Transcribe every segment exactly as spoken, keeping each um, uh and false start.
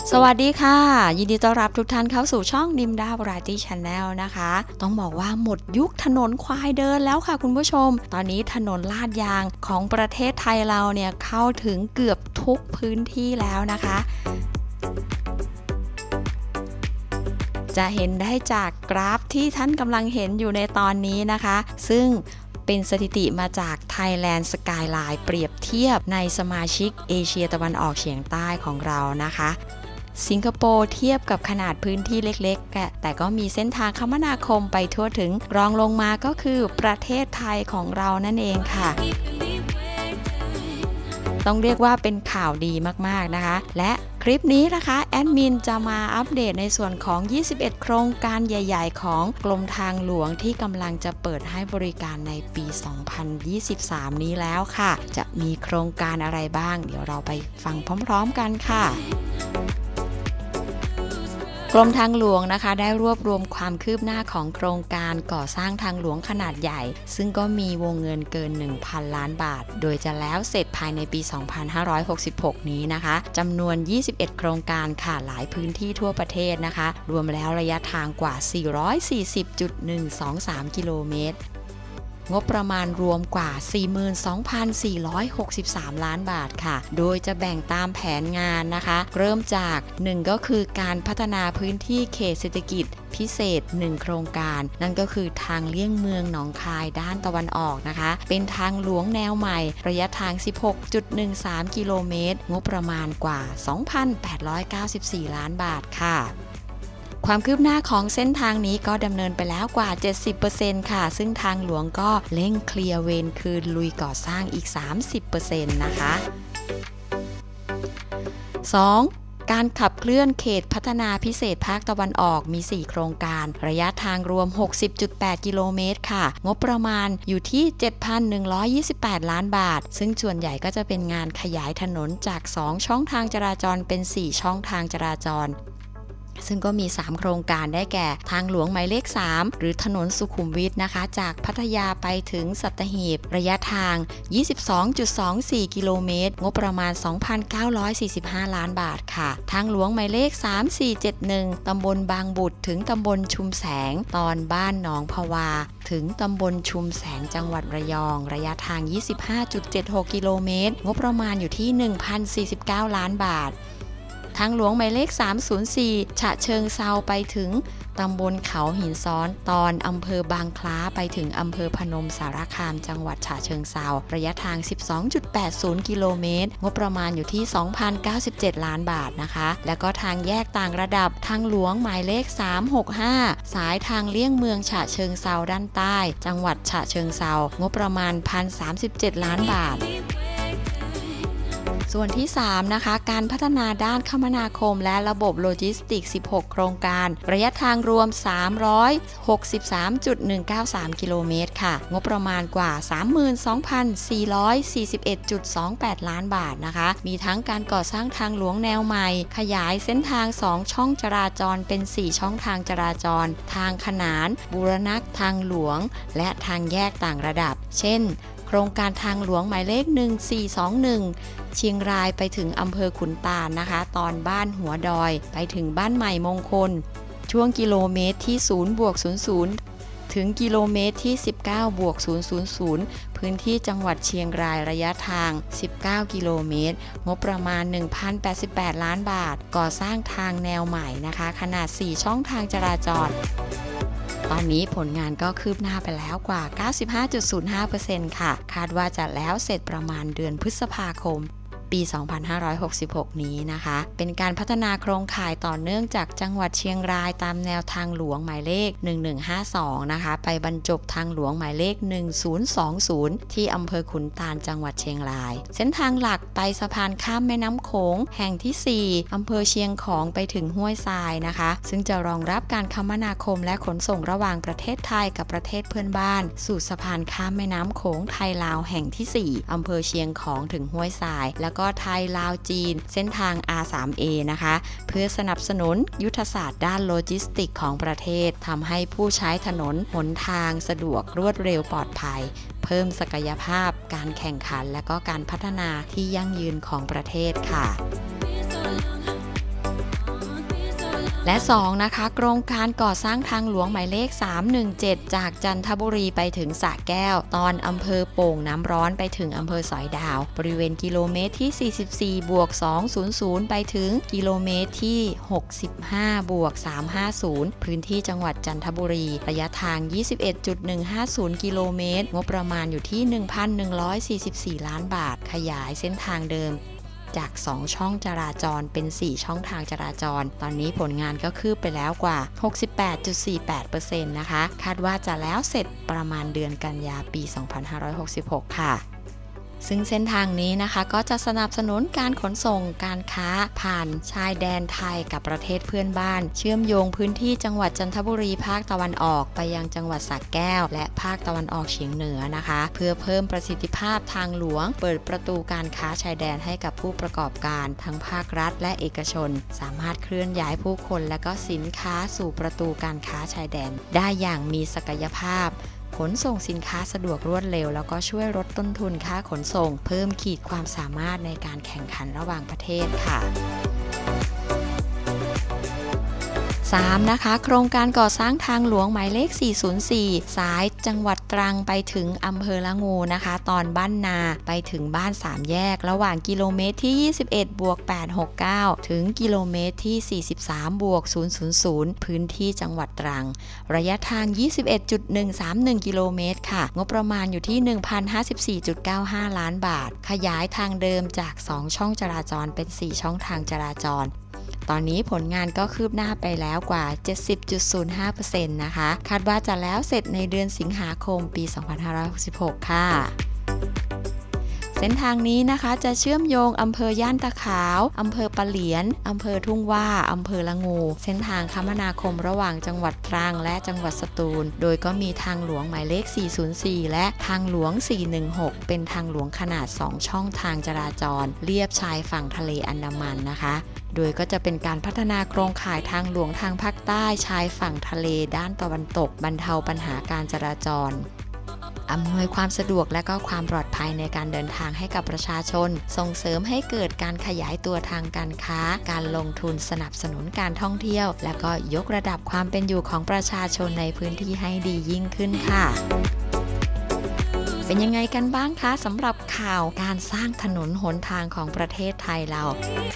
สวัสดีค่ะยินดีต้อนรับทุกท่านเข้าสู่ช่องนิมดาวราตี้ชาแนลนะคะต้องบอกว่าหมดยุคถนนควายเดินแล้วค่ะคุณผู้ชมตอนนี้ถนนลาดยางของประเทศไทยเราเนี่ยเข้าถึงเกือบทุกพื้นที่แล้วนะคะจะเห็นได้จากกราฟที่ท่านกำลังเห็นอยู่ในตอนนี้นะคะซึ่งเป็นสถิติมาจาก Thailand Skyline เปรียบเทียบในสมาชิกเอเชียตะวันออกเฉียงใต้ของเรานะคะสิงคโปร์เทียบกับขนาดพื้นที่เล็กๆแต่ก็มีเส้นทางคมนาคมไปทั่วถึงรองลงมาก็คือประเทศไทยของเรานั่นเองค่ะต้องเรียกว่าเป็นข่าวดีมากๆนะคะและคลิปนี้นะคะแอดมินจะมาอัปเดตในส่วนของยี่สิบเอ็ดโครงการใหญ่ๆของกรมทางหลวงที่กำลังจะเปิดให้บริการในปี สองพันยี่สิบสาม นี้แล้วค่ะจะมีโครงการอะไรบ้างเดี๋ยวเราไปฟังพร้อมๆกันค่ะกรมทางหลวงนะคะได้รวบรวมความคืบหน้าของโครงการก่อสร้างทางหลวงขนาดใหญ่ซึ่งก็มีวงเงินเกิน หนึ่งพัน ล้านบาทโดยจะแล้วเสร็จภายในปี สองพันห้าร้อยหกสิบหก นี้นะคะจำนวน ยี่สิบเอ็ด โครงการค่ะหลายพื้นที่ทั่วประเทศนะคะรวมแล้วระยะทางกว่า สี่ร้อยสี่สิบจุดหนึ่งสองสาม กิโลเมตรงบประมาณรวมกว่า สี่หมื่นสองพันสี่ร้อยหกสิบสาม ล้านบาทค่ะโดยจะแบ่งตามแผนงานนะคะเริ่มจากหนึ่งก็คือการพัฒนาพื้นที่เขตเศรษฐกิจพิเศษหนึ่งโครงการนั่นก็คือทางเลี่ยงเมืองหนองคายด้านตะวันออกนะคะเป็นทางหลวงแนวใหม่ระยะทาง สิบหกจุดหนึ่งสาม กิโลเมตรงบประมาณกว่า สองพันแปดร้อยเก้าสิบสี่ ล้านบาทค่ะความคืบหน้าของเส้นทางนี้ก็ดำเนินไปแล้วกว่า เจ็ดสิบเปอร์เซ็นต์ ค่ะซึ่งทางหลวงก็เร่งเคลียร์เวรคืนลุยก่อสร้างอีก สามสิบเปอร์เซ็นต์ นะคะ สองการขับเคลื่อนเขตพัฒนาพิเศษภาคตะวันออกมี สี่ โครงการระยะทางรวม หกสิบจุดแปด กิโลเมตรค่ะงบประมาณอยู่ที่ เจ็ดพันหนึ่งร้อยยี่สิบแปด ล้านบาทซึ่งส่วนใหญ่ก็จะเป็นงานขยายถนนจาก สอง ช่องทางจราจรเป็น สี่ ช่องทางจราจรซึ่งก็มี สาม โครงการได้แก่ทางหลวงหมายเลข สาม หรือถนนสุขุมวิทนะคะจากพัทยาไปถึงสัตหีบระยะทาง ยี่สิบสองจุดสองสี่ กิโลเมตรงบประมาณ สองพันเก้าร้อยสี่สิบห้า ล้านบาทค่ะทางหลวงหมายเลข สาม สี่ เจ็ด หนึ่ง ตำบลบางบุตรถึงตำบลชุมแสงตอนบ้านหนองพวาถึงตำบลชุมแสงจังหวัดระยองระยะทาง ยี่สิบห้าจุดเจ็ดหก กิโลเมตรงบประมาณอยู่ที่ หนึ่งพันสี่สิบเก้า ล้านบาททางหลวงหมายเลข สาม ศูนย์ สี่ ฉะเชิงเซาไปถึงตำบลเขาหินซ้อนตอนอำเภอบางคล้าไปถึงอำเภอพนมสารคามจังหวัดฉะเชิงเซาระยะทาง สิบสองจุดแปดศูนย์ กิโลเมตรงบประมาณอยู่ที่ สองพันเก้าสิบเจ็ด ล้านบาทนะคะแล้วก็ทางแยกต่างระดับทางหลวงหมายเลข สาม หก ห้า สายทางเลี่ยงเมืองฉะเชิงเซาด้านใต้จังหวัดฉะเชิงเซางบประมาณ หนึ่งพันสามสิบเจ็ด ล้านบาทส่วนที่ สาม นะคะการพัฒนาด้านคมนาคมและระบบโลจิสติกส์ สิบหก โครงการระยะทางรวม สามร้อยหกสิบสามจุดหนึ่งเก้าสาม กิโลเมตรค่ะงบประมาณกว่า สามหมื่นสองพันสี่ร้อยสี่สิบเอ็ดจุดสองแปด ล้านบาทนะคะมีทั้งการก่อสร้างทางหลวงแนวใหม่ขยายเส้นทาง สอง ช่องจราจรเป็น สี่ ช่องทางจราจรทางขนานบูรณะทางหลวงและทางแยกต่างระดับเช่นโครงการทางหลวงหมายเลข หนึ่งสี่สองหนึ่ง เชียงรายไปถึงอำเภอขุนตาลนะคะตอนบ้านหัวดอยไปถึงบ้านใหม่มงคลช่วงกิโลเมตรที่ ศูนย์บวกศูนย์ศูนย์ ถึงกิโลเมตรที่ สิบเก้าบวกศูนย์ศูนย์ศูนย์ พื้นที่จังหวัดเชียงรายระยะทาง สิบเก้า กิโลเมตรงบประมาณ หนึ่งพันแปดสิบแปด ล้านบาทก่อสร้างทางแนวใหม่นะคะขนาด สี่ ช่องทางจราจรตอนนี้ผลงานก็คืบหน้าไปแล้วกว่า เก้าสิบห้าจุดศูนย์ห้าเปอร์เซ็นต์ ค่ะคาดว่าจะแล้วเสร็จประมาณเดือนพฤษภาคมปี สองพันห้าร้อยหกสิบหก นี้นะคะเป็นการพัฒนาโครงข่ายต่อเนื่องจากจังหวัดเชียงรายตามแนวทางหลวงหมายเลข หนึ่งหนึ่งห้าสอง นะคะไปบรรจบทางหลวงหมายเลข หนึ่งศูนย์สองศูนย์ ที่อำเภอขุนตาลจังหวัดเชียงรายเส้นทางหลักไปสะพานข้ามแม่น้ำโขงแห่งที่ สี่ อำเภอเชียงของไปถึงห้วยทรายนะคะซึ่งจะรองรับการคมนาคมและขนส่งระหว่างประเทศไทยกับประเทศเพื่อนบ้านสู่สะพานข้ามแม่น้ำโขงไทยลาวแห่งที่ สี่ อำเภอเชียงของถึงห้วยทรายแล้วก็ไทยลาวจีนเส้นทาง อาร์ สาม เอ นะคะเพื่อสนับสนุนยุทธศาสตร์ด้านโลจิสติกของประเทศทำให้ผู้ใช้ถนนหนทางสะดวกรวดเร็วปลอดภัยเพิ่มศักยภาพการแข่งขันและก็การพัฒนาที่ยั่งยืนของประเทศค่ะและสองนะคะโครงการก่อสร้างทางหลวงหมายเลขสามหนึ่งเจ็ดจากจันทบุรีไปถึงสระแก้วตอนอำเภอโป่งน้ำร้อนไปถึงอำเภอสอยดาวบริเวณกิโลเมตรที่สี่สิบสี่บวกสองร้อยไปถึงกิโลเมตรที่หกสิบห้าบวกสามร้อยห้าสิบพื้นที่จังหวัดจันทบุรีระยะทาง ยี่สิบเอ็ดจุดหนึ่งห้าศูนย์ กิโลเมตรงบประมาณอยู่ที่ หนึ่งพันหนึ่งร้อยสี่สิบสี่ ล้านบาทขยายเส้นทางเดิมจากสองช่องจราจรเป็นสี่ช่องทางจราจรตอนนี้ผลงานก็คืบไปแล้วกว่า หกสิบแปดจุดสี่แปดเปอร์เซ็นต์ นะคะคาดว่าจะแล้วเสร็จประมาณเดือนกันยาปี สองพันห้าร้อยหกสิบหก ค่ะซึ่งเส้นทางนี้นะคะก็จะสนับสนุนการขนส่งการค้าผ่านชายแดนไทยกับประเทศเพื่อนบ้านเชื่อมโยงพื้นที่จังหวัดจันทบุรีภาคตะวันออกไปยังจังหวัดสระแก้วและภาคตะวันออกเฉียงเหนือนะคะเพื่อเพิ่มประสิทธิภาพทางหลวงเปิดประตูการค้าชายแดนให้กับผู้ประกอบการทั้งภาครัฐและเอกชนสามารถเคลื่อนย้ายผู้คนและก็สินค้าสู่ประตูการค้าชายแดนได้อย่างมีศักยภาพขนส่งสินค้าสะดวกรวดเร็วแล้วก็ช่วยลดต้นทุนค่าขนส่งเพิ่มขีดความสามารถในการแข่งขันระหว่างประเทศค่ะสามนะคะโครงการก่อสร้างทางหลวงหมายเลขสี่ศูนย์สี่สายจังหวัดตรังไปถึงอำเภอละงูนะคะตอนบ้านนาไปถึงบ้านสามแยกระหว่างกิโลเมตรที่ยี่สิบเอ็ดบวกแปดร้อยหกสิบเก้าถึงกิโลเมตรที่สี่สิบสามบวกศูนย์ร้อยพื้นที่จังหวัดตรังระยะทาง ยี่สิบเอ็ดจุดหนึ่งสามหนึ่ง กิโลเมตรค่ะงบประมาณอยู่ที่ หนึ่งพันห้าสิบสี่จุดเก้าห้า ล้านบาทขยายทางเดิมจากสองช่องจราจรเป็นสี่ช่องทางจราจรตอนนี้ผลงานก็คืบหน้าไปแล้วกว่า เจ็ดสิบจุดศูนย์ห้าเปอร์เซ็นต์ นะคะคาดว่าจะแล้วเสร็จในเดือนสิงหาคมปี สองพันห้าร้อยหกสิบหก ค่ะเส้นทางนี้นะคะจะเชื่อมโยงอำเภอย่านตะขาวอำเภอปะเหลียนอำเภอทุ่งว่าอำเภอละงูเส้นทางคมนาคมระหว่างจังหวัดตรังและจังหวัดสตูลโดยก็มีทางหลวงหมายเลขสี่ศูนย์สี่และทางหลวงสี่หนึ่งหกเป็นทางหลวงขนาดสองช่องทางจราจรเลียบชายฝั่งทะเลอันดามันนะคะโดยก็จะเป็นการพัฒนาโครงข่ายทางหลวงทางภาคใต้ชายฝั่งทะเลด้านตะวันตกบรรเทาปัญหาการจราจรอำนวยความสะดวกและก็ความปลอดภัยในการเดินทางให้กับประชาชนส่งเสริมให้เกิดการขยายตัวทางการค้าการลงทุนสนับสนุนการท่องเที่ยวและก็ยกระดับความเป็นอยู่ของประชาชนในพื้นที่ให้ดียิ่งขึ้นค่ะเป็นยังไงกันบ้างคะสำหรับข่าวการสร้างถนนหนทางของประเทศไทยเรา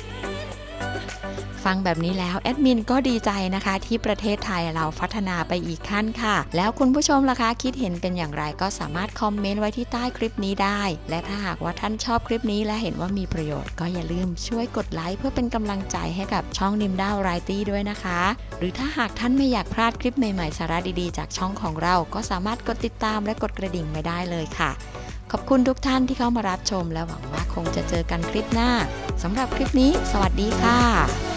ฟังแบบนี้แล้วแอดมินก็ดีใจนะคะที่ประเทศไทยเราพัฒนาไปอีกขั้นค่ะแล้วคุณผู้ชมล่ะคะคิดเห็นเป็นอย่างไรก็สามารถคอมเมนต์ไว้ที่ใต้คลิปนี้ได้และถ้าหากว่าท่านชอบคลิปนี้และเห็นว่ามีประโยชน์ก็อย่าลืมช่วยกดไลค์เพื่อเป็นกำลังใจให้กับช่องนิมด้าวไรตี้ด้วยนะคะหรือถ้าหากท่านไม่อยากพลาดคลิปใหม่ๆสาระดีๆจากช่องของเราก็สามารถกดติดตามและกดกระดิ่งไว้ได้เลยค่ะขอบคุณทุกท่านที่เข้ามารับชมและหวังว่าคงจะเจอกันคลิปหน้าสำหรับคลิปนี้สวัสดีค่ะ